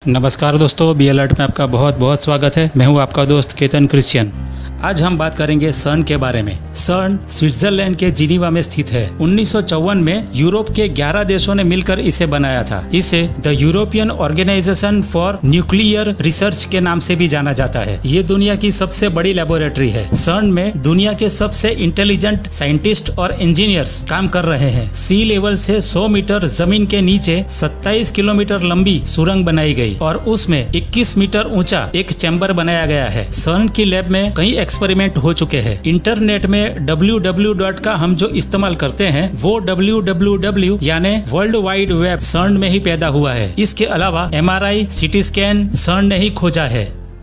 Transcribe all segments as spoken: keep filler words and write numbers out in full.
नमस्कार दोस्तों, be alert में आपका बहुत बहुत स्वागत है। मैं हूं आपका दोस्त केतन क्रिश्चियन। आज हम बात करेंगे सर्न के बारे में। सर्न स्विट्जरलैंड के जिनीवा में स्थित है। उन्नीस सौ चौवन में यूरोप के ग्यारह देशों ने मिलकर इसे बनाया था। इसे the European Organization for Nuclear Research के नाम से भी जाना जाता है। ये दुनिया की सबसे बड़ी लेबोरेटरी है। सर्न में दुनिया के सबसे इंटेलिजेंट साइंटिस्ट और इंजीनियर्स काम कर रहे हैं। सी लेवल से सौ मीटर जमीन के नीचे सत्ताईस किलोमीटर लंबी सुरंग बनाई गई और उसमें इक्कीस मीटर ऊंचा एक चैम्बर बनाया गया है। सर्न की लैब में कई एक्सपेरिमेंट हो चुके हैं। इंटरनेट में डब्ल्यू डब्ल्यू डब्ल्यू डॉट का हम जो इस्तेमाल करते हैं वो डब्ल्यू डब्ल्यू डब्ल्यू यानी वर्ल्ड वाइड वेब सर्न में ही पैदा हुआ है। इसके अलावा एम आर आई, सीटी स्कैन सर्न ने ही खोजा है।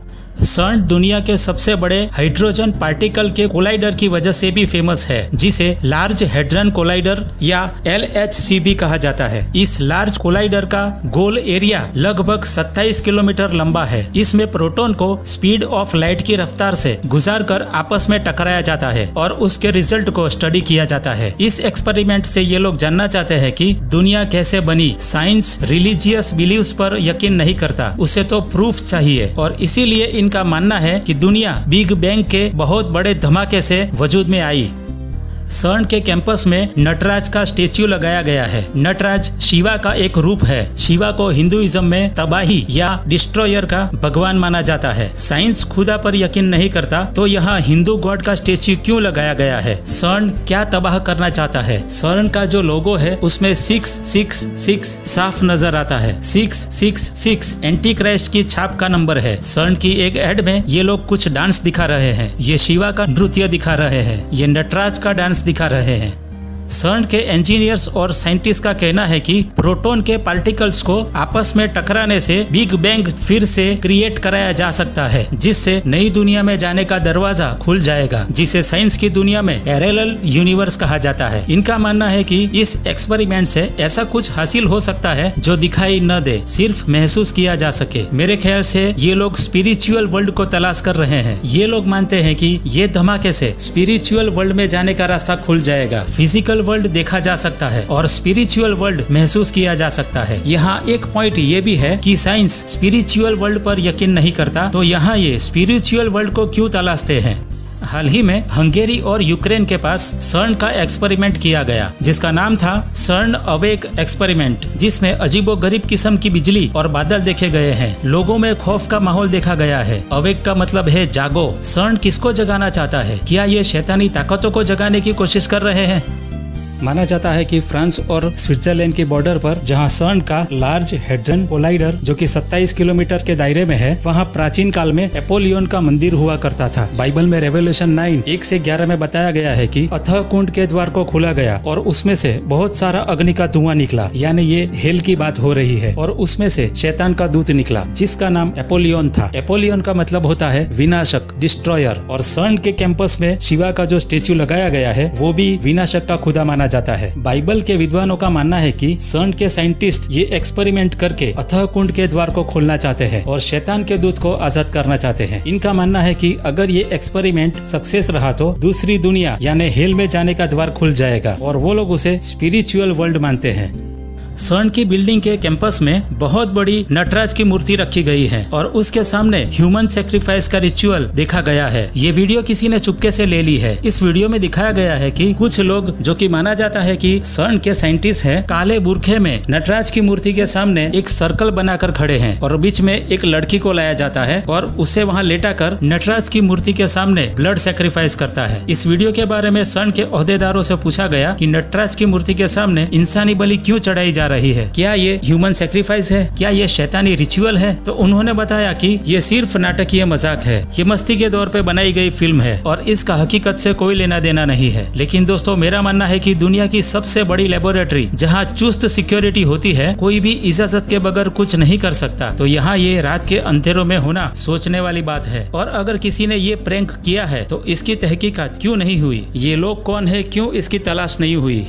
सर्न दुनिया के सबसे बड़े हाइड्रोजन पार्टिकल के कोलाइडर की वजह से भी फेमस है, जिसे लार्ज हेड्रन कोलाइडर या एल एच सी भी कहा जाता है। इस लार्ज कोलाइडर का गोल एरिया लगभग सत्ताईस किलोमीटर लंबा है। इसमें प्रोटॉन को स्पीड ऑफ लाइट की रफ्तार से गुजारकर आपस में टकराया जाता है और उसके रिजल्ट को स्टडी किया जाता है। इस एक्सपेरिमेंट से ये लोग जानना चाहते हैं कि दुनिया कैसे बनी। साइंस रिलीजियस बिलीव्स पर यकीन नहीं करता, उसे तो प्रूफ चाहिए और इसीलिए इनका मानना है कि दुनिया बिग बैंग के बहुत बड़े धमाके से वजूद में आई। सर्न के कैंपस में नटराज का स्टेच्यू लगाया गया है। नटराज शिवा का एक रूप है। शिवा को हिंदुइज्म में तबाही या डिस्ट्रॉयर का भगवान माना जाता है। साइंस खुदा पर यकीन नहीं करता तो यहाँ हिंदू गॉड का स्टेच्यू क्यों लगाया गया है? सर्न क्या तबाह करना चाहता है? सर्न का जो लोगो है उसमें सिक्स सिक्स सिक्स साफ नजर आता है। Six six six antichrist की छाप का नंबर है। सर्न की एक एड में ये लोग कुछ डांस दिखा रहे हैं। ये शिवा का नृत्य दिखा रहे हैं। ये नटराज का डांस दिखा रहे हैं। सर्न के इंजीनियर्स और साइंटिस्ट का कहना है कि प्रोटॉन के पार्टिकल्स को आपस में टकराने से बिग बैंग फिर से क्रिएट कराया जा सकता है, जिससे नई दुनिया में जाने का दरवाजा खुल जाएगा, जिसे साइंस की दुनिया में पैरेलल यूनिवर्स कहा जाता है। इनका मानना है कि इस एक्सपेरिमेंट से ऐसा कुछ हासिल हो सकता है जो दिखाई न दे, सिर्फ महसूस किया जा सके। मेरे ख्याल से ये लोग स्पिरिचुअल वर्ल्ड को तलाश कर रहे हैं। ये लोग मानते हैं कि ये धमाके से स्पिरिचुअल वर्ल्ड में जाने का रास्ता खुल जाएगा। फिजिकल वर्ल्ड देखा जा सकता है और स्पिरिचुअल वर्ल्ड महसूस किया जा सकता है। यहाँ एक पॉइंट ये भी है कि साइंस स्पिरिचुअल वर्ल्ड पर यकीन नहीं करता, तो यहाँ ये स्पिरिचुअल वर्ल्ड को क्यों तलाशते हैं? हाल ही में हंगेरी और यूक्रेन के पास सर्न का एक्सपेरिमेंट किया गया, जिसका नाम था सर्न अवेक एक्सपेरिमेंट, जिसमें अजीबोगरीब किस्म की बिजली और बादल देखे गए हैं। लोगों में खौफ का माहौल देखा गया है। अवेक का मतलब है जागो। सर्न किसको जगाना चाहता है? क्या ये शैतानी ताकतों को जगाने की कोशिश कर रहे हैं? माना जाता है कि फ्रांस और स्विट्जरलैंड के बॉर्डर पर जहां सर्न का लार्ज हेड्रन कोलाइडर जो कि सत्ताईस किलोमीटर के दायरे में है, वहां प्राचीन काल में एपोलियन का मंदिर हुआ करता था। बाइबल में रेवल्यूशन नाइन एक से ग्यारह में बताया गया है कि अथः कुंड के द्वार को खोला गया और उसमें से बहुत सारा अग्नि का धुआं निकला, यानी ये हेल की बात हो रही है। और उसमें से शैतान का दूत निकला, जिसका नाम एपोलियन था। एपोलियन का मतलब होता है विनाशक, डिस्ट्रॉयर। और सर्न के कैंपस में शिवा का जो स्टेच्यू लगाया गया है वो भी विनाशक का खुदा माना जाता है। बाइबल के विद्वानों का मानना है कि सर्न के साइंटिस्ट ये एक्सपेरिमेंट करके अथः कुंड के द्वार को खोलना चाहते हैं और शैतान के दूत को आजाद करना चाहते हैं। इनका मानना है कि अगर ये एक्सपेरिमेंट सक्सेस रहा तो दूसरी दुनिया यानी हेल में जाने का द्वार खुल जाएगा और वो लोग उसे स्पिरिचुअल वर्ल्ड मानते हैं। सर्न की बिल्डिंग के कैंपस में बहुत बड़ी नटराज की मूर्ति रखी गई है और उसके सामने ह्यूमन सेक्रीफाइस का रिचुअल देखा गया है। ये वीडियो किसी ने चुपके से ले ली है। इस वीडियो में दिखाया गया है कि कुछ लोग, जो कि माना जाता है कि सर्न के साइंटिस्ट हैं, काले बुरखे में नटराज की मूर्ति के सामने एक सर्कल बनाकर खड़े हैं और बीच में एक लड़की को लाया जाता है और उसे वहाँ लेटा कर नटराज की मूर्ति के सामने ब्लड सेक्रीफाइस करता है। इस वीडियो के बारे में सर्न के ओहदेदारों से पूछा गया कि नटराज की मूर्ति के सामने इंसानी बलि क्यों चढ़ाई जा रही है? क्या ये ह्यूमन सेक्रीफाइस है? क्या ये शैतानी रिचुअल है? तो उन्होंने बताया कि ये सिर्फ नाटकीय मजाक है। ये मस्ती के दौर पे बनाई गई फिल्म है और इसका हकीकत से कोई लेना देना नहीं है। लेकिन दोस्तों, मेरा मानना है कि दुनिया की सबसे बड़ी लेबोरेटरी जहाँ चुस्त सिक्योरिटी होती है, कोई भी इजाजत के बगैर कुछ नहीं कर सकता। तो यहाँ ये रात के अंधेरों में होना सोचने वाली बात है। और अगर किसी ने ये प्रैंक किया है तो इसकी तहकीकात क्यों नहीं हुई? ये लोग कौन है? क्यों इसकी तलाश नहीं हुई?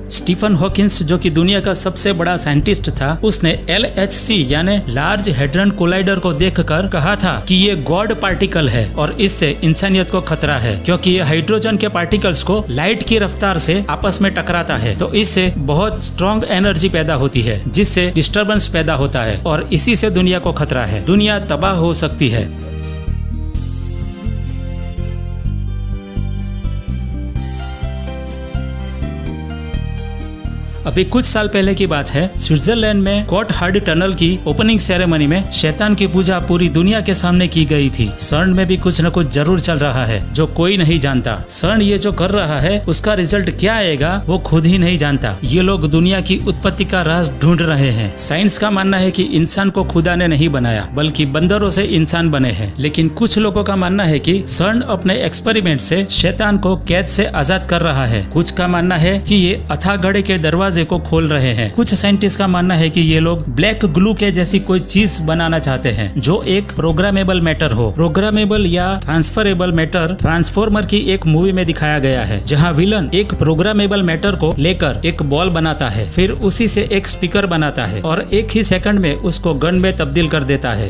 स्टीफन हॉकिंस जो कि दुनिया का सबसे बड़ा साइंटिस्ट था, उसने एल एच सी यानी लार्ज हेड्रन कोलाइडर को देखकर कहा था कि ये गॉड पार्टिकल है और इससे इंसानियत को खतरा है, क्योंकि ये हाइड्रोजन के पार्टिकल्स को लाइट की रफ्तार से आपस में टकराता है। तो इससे बहुत स्ट्रॉन्ग एनर्जी पैदा होती है जिससे डिस्टरबेंस पैदा होता है और इसी से दुनिया को खतरा है, दुनिया तबाह हो सकती है। अभी कुछ साल पहले की बात है, स्विट्जरलैंड में कोट हार्ड टनल की ओपनिंग सेरेमनी में शैतान की पूजा पूरी दुनिया के सामने की गई थी। सर्न में भी कुछ न कुछ जरूर चल रहा है जो कोई नहीं जानता। सर्न ये जो कर रहा है उसका रिजल्ट क्या आएगा वो खुद ही नहीं जानता। ये लोग दुनिया की उत्पत्ति का राज ढूंढ रहे हैं। साइंस का मानना है कि इंसान को खुदा ने नहीं बनाया बल्कि बंदरों से इंसान बने हैं, लेकिन कुछ लोगों का मानना है कि सर्न अपने एक्सपेरिमेंट से शैतान को कैद से आजाद कर रहा है। कुछ का मानना है कि ये अथाह गढ़े के दरवाजे को खोल रहे हैं। कुछ साइंटिस्ट का मानना है कि ये लोग ब्लैक ग्लू के जैसी कोई चीज बनाना चाहते हैं जो एक प्रोग्रामेबल मैटर हो। प्रोग्रामेबल या ट्रांसफरेबल मैटर ट्रांसफॉर्मर की एक मूवी में दिखाया गया है, जहां विलन एक प्रोग्रामेबल मैटर को लेकर एक बॉल बनाता है, फिर उसी से एक स्पीकर बनाता है और एक ही सेकंड में उसको गन में तब्दील कर देता है।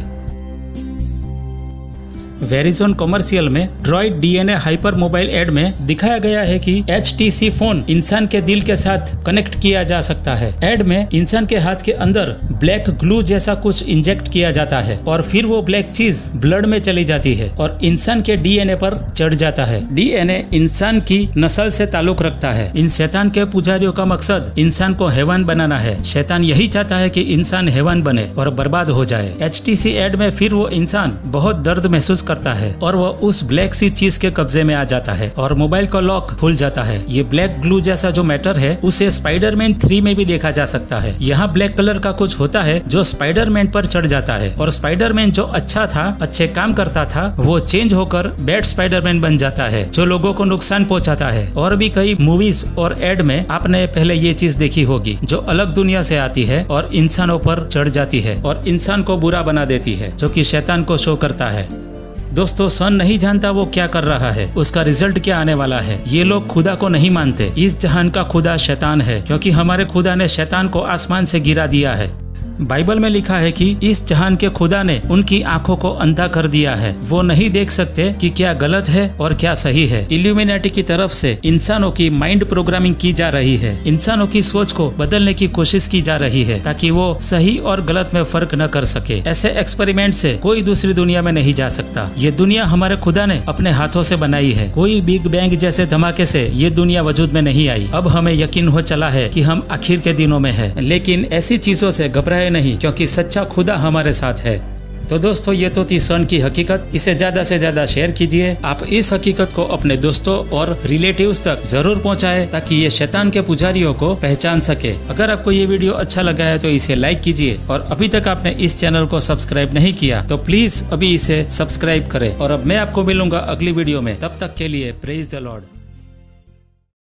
वेरिजोन कमर्शियल में droid D N A hyper mobile ad में दिखाया गया है कि एच टी सी फोन इंसान के दिल के साथ कनेक्ट किया जा सकता है। एड में इंसान के हाथ के अंदर ब्लैक ग्लू जैसा कुछ इंजेक्ट किया जाता है और फिर वो ब्लैक चीज ब्लड में चली जाती है और इंसान के डी एन ए पर चढ़ जाता है। डी एन ए इंसान की नस्ल से ताल्लुक रखता है। इन शैतान के पुजारियों का मकसद इंसान को हैवान बनाना है। शैतान यही चाहता है कि इंसान हैवान बने और बर्बाद हो जाए। एच टी सी एड में फिर वो इंसान बहुत दर्द महसूस करता है और वो उस ब्लैक सी चीज के कब्जे में आ जाता है और मोबाइल का लॉक खुल जाता है। ये ब्लैक ग्लू जैसा जो मैटर है उसे स्पाइडरमैन थ्री में भी देखा जा सकता है। यहाँ ब्लैक कलर का कुछ होता है जो स्पाइडरमैन पर चढ़ जाता है और स्पाइडरमैन जो अच्छा था, अच्छे काम करता था, वो चेंज होकर बैड स्पाइडरमैन बन जाता है जो लोगों को नुकसान पहुंचाता है। और भी कई मूवीज और एड में आपने पहले ये चीज देखी होगी जो अलग दुनिया से आती है और इंसानों पर चढ़ जाती है और इंसान को बुरा बना देती है, जो कि शैतान को शो करता है। दोस्तों, सन नहीं जानता वो क्या कर रहा है, उसका रिजल्ट क्या आने वाला है। ये लोग खुदा को नहीं मानते। इस जहान का खुदा शैतान है, क्योंकि हमारे खुदा ने शैतान को आसमान से गिरा दिया है। बाइबल में लिखा है कि इस जहान के खुदा ने उनकी आंखों को अंधा कर दिया है। वो नहीं देख सकते कि क्या गलत है और क्या सही है। इल्यूमिनेटी की तरफ से इंसानों की माइंड प्रोग्रामिंग की जा रही है। इंसानों की सोच को बदलने की कोशिश की जा रही है ताकि वो सही और गलत में फर्क न कर सके। ऐसे एक्सपेरिमेंट से कोई दूसरी दुनिया में नहीं जा सकता। ये दुनिया हमारे खुदा ने अपने हाथों से बनाई है। कोई बिग बैंग जैसे धमाके से ये दुनिया वजूद में नहीं आई। अब हमें यकीन हो चला है कि हम आखिर के दिनों में है, लेकिन ऐसी चीजों से घबराए नहीं, क्योंकि सच्चा खुदा हमारे साथ है। तो दोस्तों, ये तो थी सन की हकीकत। इसे ज्यादा से ज्यादा शेयर कीजिए। आप इस हकीकत को अपने दोस्तों और रिलेटिव्स तक जरूर पहुंचाएं ताकि ये शैतान के पुजारियों को पहचान सके। अगर आपको ये वीडियो अच्छा लगा है तो इसे लाइक कीजिए और अभी तक आपने इस चैनल को सब्सक्राइब नहीं किया तो प्लीज अभी इसे सब्सक्राइब करें। और अब मैं आपको मिलूंगा अगली वीडियो में। तब तक के लिए प्रेज द लॉर्ड।